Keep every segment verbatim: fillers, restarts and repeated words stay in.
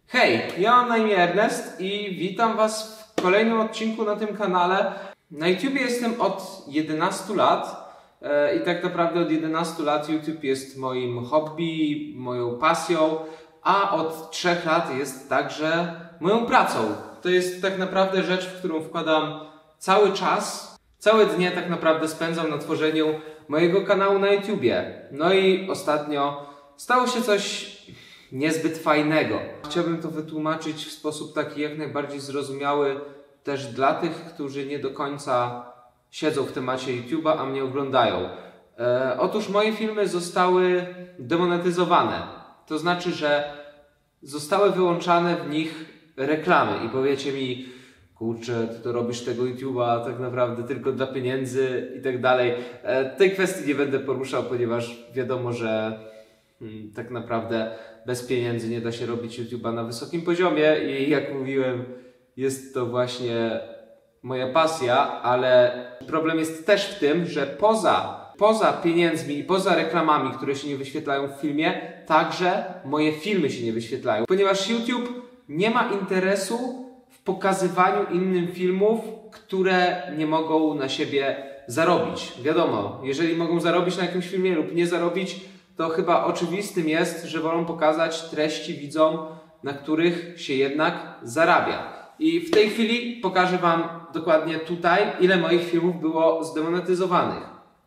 Hej, ja mam na imię Ernest i witam Was w kolejnym odcinku na tym kanale. Na YouTubie jestem od jedenastu lat i tak naprawdę od jedenastu lat YouTube jest moim hobby, moją pasją, a od trzech lat jest także moją pracą. To jest tak naprawdę rzecz, w którą wkładam cały czas, całe dnie tak naprawdę spędzam na tworzeniu mojego kanału na YouTubie. No i ostatnio stało się coś niezbyt fajnego. Chciałbym to wytłumaczyć w sposób taki jak najbardziej zrozumiały też dla tych, którzy nie do końca siedzą w temacie YouTube'a, a mnie oglądają. E, otóż moje filmy zostały demonetyzowane. To znaczy, że zostały wyłączane w nich reklamy i powiecie mi, kurczę, ty to robisz tego YouTube'a tak naprawdę tylko dla pieniędzy i tak dalej. E, tej kwestii nie będę poruszał, ponieważ wiadomo, że hmm, tak naprawdę bez pieniędzy nie da się robić YouTube'a na wysokim poziomie i jak mówiłem, jest to właśnie moja pasja, ale problem jest też w tym, że poza, poza pieniędzmi i poza reklamami, które się nie wyświetlają w filmie, także moje filmy się nie wyświetlają, ponieważ YouTube nie ma interesu w pokazywaniu innym filmów, które nie mogą na siebie zarobić. Wiadomo, jeżeli mogą zarobić na jakimś filmie lub nie zarobić, to chyba oczywistym jest, że wolą pokazać treści widzom, na których się jednak zarabia. I w tej chwili pokażę Wam dokładnie tutaj, ile moich filmów było zdemonetyzowanych.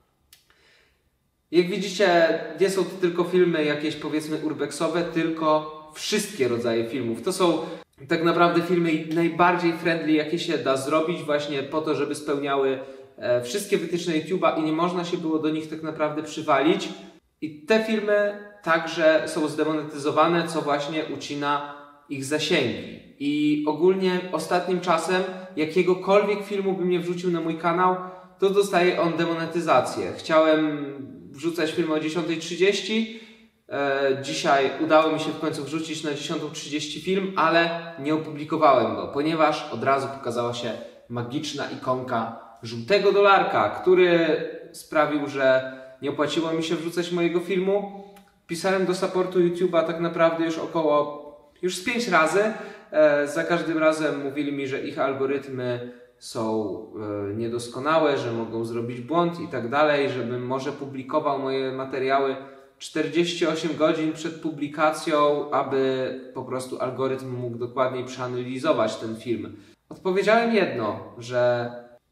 Jak widzicie, nie są to tylko filmy jakieś powiedzmy urbexowe, tylko wszystkie rodzaje filmów. To są tak naprawdę filmy najbardziej friendly, jakie się da zrobić właśnie po to, żeby spełniały e, wszystkie wytyczne YouTube'a i nie można się było do nich tak naprawdę przywalić. I te filmy także są zdemonetyzowane, co właśnie ucina ich zasięgi. I ogólnie ostatnim czasem jakiegokolwiek filmu bym nie wrzucił na mój kanał, to dostaje on demonetyzację. Chciałem wrzucać filmy o dziesiątej trzydzieści. E, dzisiaj udało mi się w końcu wrzucić na dziesiątą trzydzieści film, ale nie opublikowałem go, ponieważ od razu pokazała się magiczna ikonka żółtego dolarka, który sprawił, że nie opłaciło mi się wrzucać mojego filmu. Pisałem do supportu YouTube'a tak naprawdę już około, już z pięć razy. E, za każdym razem mówili mi, że ich algorytmy są e, niedoskonałe, że mogą zrobić błąd i tak dalej, żebym może publikował moje materiały czterdzieści osiem godzin przed publikacją, aby po prostu algorytm mógł dokładniej przeanalizować ten film. Odpowiedziałem jedno, że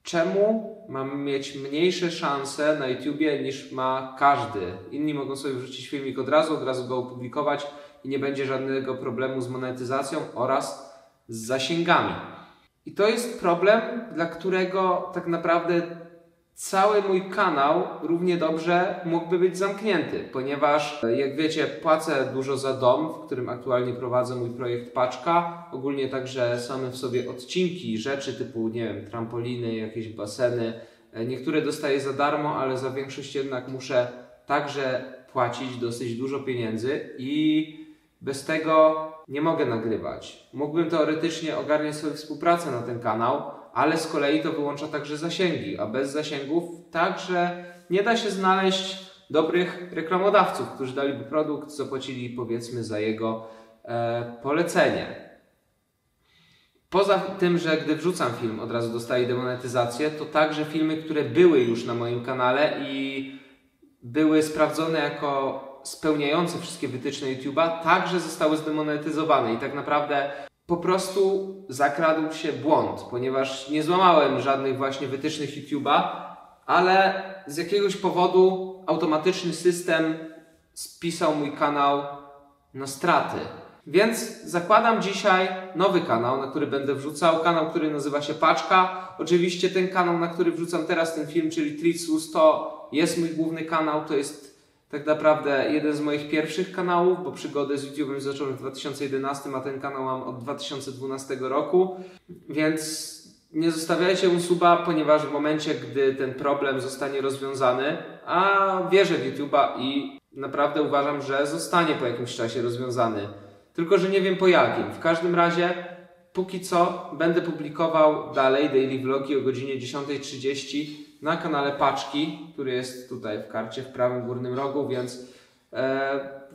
czemu mam mieć mniejsze szanse na YouTubie niż ma każdy. Inni mogą sobie wrzucić filmik od razu, od razu go opublikować i nie będzie żadnego problemu z monetyzacją oraz z zasięgami. I to jest problem, dla którego tak naprawdę cały mój kanał równie dobrze mógłby być zamknięty, ponieważ jak wiecie, płacę dużo za dom, w którym aktualnie prowadzę mój projekt Paczka. Ogólnie także same w sobie odcinki, rzeczy typu, nie wiem, trampoliny, jakieś baseny. Niektóre dostaję za darmo, ale za większość jednak muszę także płacić dosyć dużo pieniędzy i bez tego nie mogę nagrywać. Mógłbym teoretycznie ogarniać sobie współpracę na ten kanał, ale z kolei to wyłącza także zasięgi, a bez zasięgów także nie da się znaleźć dobrych reklamodawców, którzy daliby produkt, zapłacili powiedzmy za jego e, polecenie. Poza tym, że gdy wrzucam film od razu dostaję demonetyzację, to także filmy, które były już na moim kanale i były sprawdzone jako spełniające wszystkie wytyczne YouTube'a, także zostały zdemonetyzowane i tak naprawdę po prostu zakradł się błąd, ponieważ nie złamałem żadnych właśnie wytycznych YouTube'a, ale z jakiegoś powodu automatyczny system spisał mój kanał na straty. Więc zakładam dzisiaj nowy kanał, na który będę wrzucał, kanał, który nazywa się Paczka. Oczywiście ten kanał, na który wrzucam teraz ten film, czyli Treatsus, to jest mój główny kanał, to jest tak naprawdę jeden z moich pierwszych kanałów, bo przygodę z YouTube'em zacząłem w dwa tysiące jedenastym, a ten kanał mam od dwa tysiące dwunastego roku, więc nie zostawiajcie mu suba, ponieważ w momencie, gdy ten problem zostanie rozwiązany, a wierzę w YouTube'a i naprawdę uważam, że zostanie po jakimś czasie rozwiązany, tylko że nie wiem po jakim. W każdym razie, póki co będę publikował dalej daily vlogi o godzinie dziesiątej trzydzieści na kanale Paczki, który jest tutaj w karcie w prawym górnym rogu, więc e,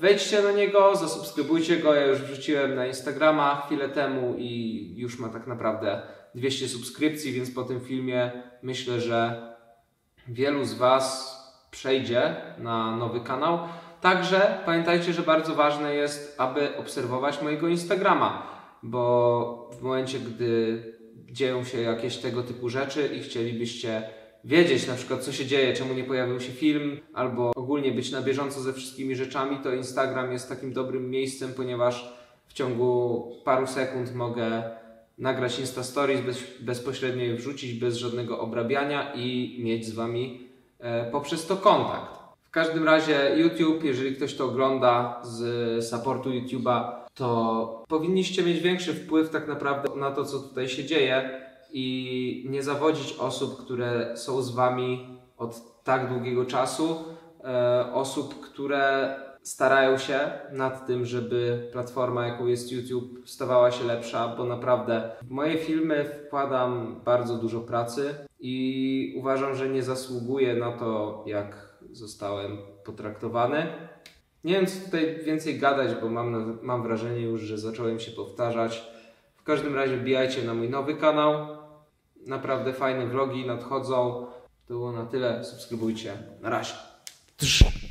wejdźcie na niego, zasubskrybujcie go. Ja już wrzuciłem na Instagrama chwilę temu i już ma tak naprawdę dwieście subskrypcji, więc po tym filmie myślę, że wielu z Was przejdzie na nowy kanał. Także pamiętajcie, że bardzo ważne jest, aby obserwować mojego Instagrama, bo w momencie, gdy dzieją się jakieś tego typu rzeczy i chcielibyście wiedzieć na przykład, co się dzieje, czemu nie pojawił się film, albo ogólnie być na bieżąco ze wszystkimi rzeczami, to Instagram jest takim dobrym miejscem, ponieważ w ciągu paru sekund mogę nagrać Insta Stories, bez, bezpośrednio je wrzucić, bez żadnego obrabiania i mieć z Wami e, poprzez to kontakt. W każdym razie YouTube, jeżeli ktoś to ogląda z supportu YouTube'a, to powinniście mieć większy wpływ tak naprawdę na to, co tutaj się dzieje i nie zawodzić osób, które są z Wami od tak długiego czasu, e, osób, które starają się nad tym, żeby platforma, jaką jest YouTube, stawała się lepsza, bo naprawdę w moje filmy wkładam bardzo dużo pracy i uważam, że nie zasługuję na to, jak zostałem potraktowany. Nie wiem, co tutaj więcej gadać, bo mam, mam wrażenie już, że zacząłem się powtarzać. W każdym razie wbijajcie na mój nowy kanał. Naprawdę fajne vlogi nadchodzą. To było na tyle. Subskrybujcie. Na razie.